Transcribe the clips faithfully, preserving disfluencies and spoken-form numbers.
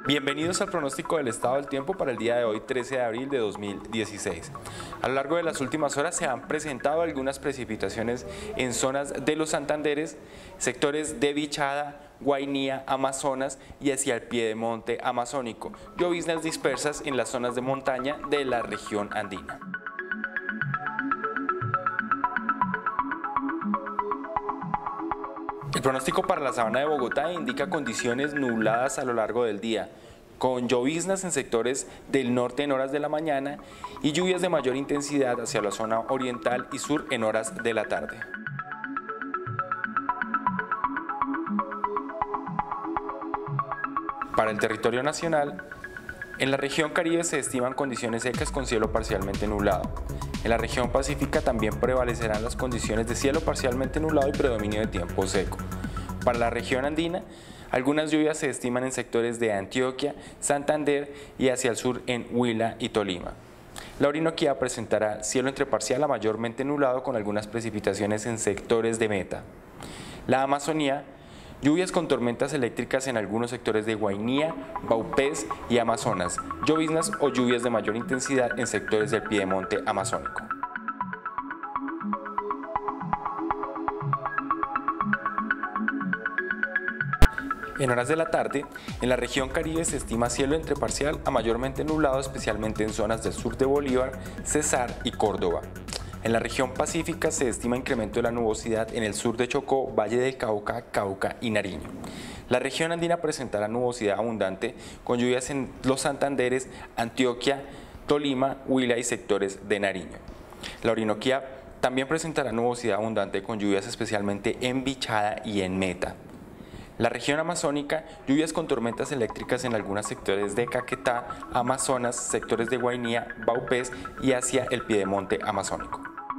Bienvenidos al pronóstico del estado del tiempo para el día de hoy, trece de abril de dos mil dieciséis. A lo largo de las últimas horas se han presentado algunas precipitaciones en zonas de los Santanderes, sectores de Vichada, Guainía, Amazonas y hacia el piedemonte amazónico, lloviznas dispersas en las zonas de montaña de la región andina. El pronóstico para la sabana de Bogotá indica condiciones nubladas a lo largo del día, con lloviznas en sectores del norte en horas de la mañana y lluvias de mayor intensidad hacia la zona oriental y sur en horas de la tarde. Para el territorio nacional, en la región Caribe se estiman condiciones secas con cielo parcialmente nublado. En la región pacífica también prevalecerán las condiciones de cielo parcialmente nublado y predominio de tiempo seco. Para la región andina, algunas lluvias se estiman en sectores de Antioquia, Santander y hacia el sur en Huila y Tolima. La Orinoquía presentará cielo entre parcial a mayormente nublado con algunas precipitaciones en sectores de Meta. La Amazonía, lluvias con tormentas eléctricas en algunos sectores de Guainía, Vaupés y Amazonas, lloviznas o lluvias de mayor intensidad en sectores del piedemonte amazónico. En horas de la tarde, en la región Caribe se estima cielo entre parcial a mayormente nublado, especialmente en zonas del sur de Bolívar, Cesar y Córdoba. En la región pacífica se estima incremento de la nubosidad en el sur de Chocó, Valle del Cauca, Cauca y Nariño. La región andina presentará nubosidad abundante con lluvias en los Santanderes, Antioquia, Tolima, Huila y sectores de Nariño. La Orinoquía también presentará nubosidad abundante con lluvias especialmente en Vichada y en Meta. La región amazónica, lluvias con tormentas eléctricas en algunos sectores de Caquetá, Amazonas, sectores de Guainía, Vaupés y hacia el piedemonte amazónico.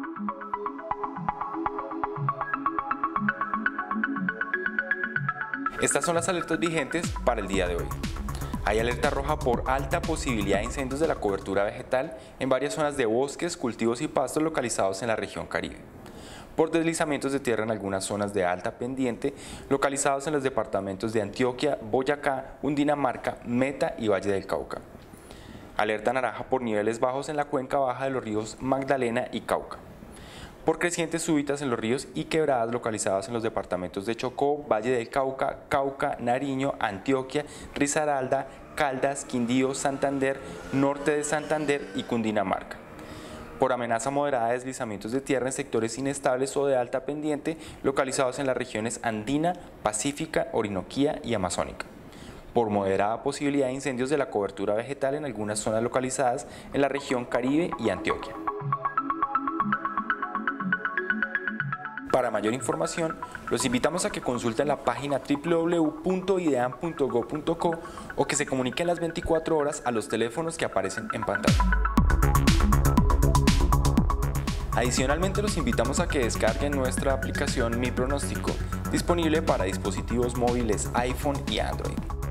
Estas son las alertas vigentes para el día de hoy. Hay alerta roja por alta posibilidad de incendios de la cobertura vegetal en varias zonas de bosques, cultivos y pastos localizados en la región Caribe. Por deslizamientos de tierra en algunas zonas de alta pendiente localizados en los departamentos de Antioquia, Boyacá, Cundinamarca, Meta y Valle del Cauca. Alerta naranja por niveles bajos en la cuenca baja de los ríos Magdalena y Cauca. Por crecientes súbitas en los ríos y quebradas localizadas en los departamentos de Chocó, Valle del Cauca, Cauca, Nariño, Antioquia, Risaralda, Caldas, Quindío, Santander, norte de Santander y Cundinamarca. Por amenaza moderada de deslizamientos de tierra en sectores inestables o de alta pendiente localizados en las regiones andina, pacífica, orinoquía y amazónica. Por moderada posibilidad de incendios de la cobertura vegetal en algunas zonas localizadas en la región Caribe y Antioquia. Para mayor información, los invitamos a que consulten la página w w w punto ideam punto go punto co o que se comuniquen las veinticuatro horas a los teléfonos que aparecen en pantalla. Adicionalmente, los invitamos a que descarguen nuestra aplicación Mi Pronóstico, disponible para dispositivos móviles iPhone y Android.